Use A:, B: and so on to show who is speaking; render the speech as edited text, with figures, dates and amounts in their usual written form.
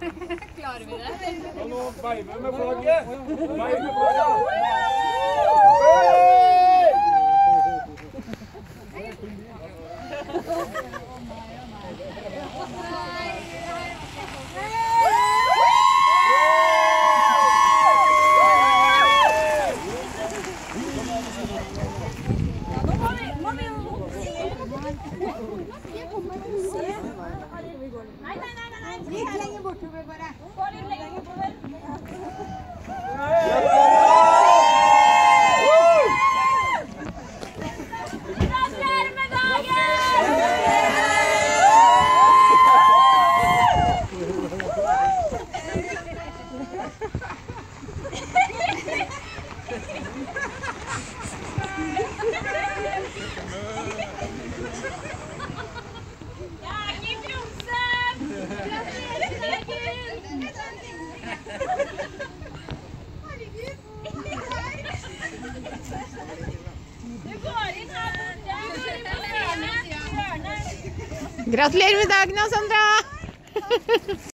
A: Klarer vi det?
B: Og nå veiver med flagget. Veiv med flagget.
C: Litt lenger bortover bare.
A: Gå litt lenger bortover. Gratulerer med dagen!
D: Gratulerer med dagen, Sandra!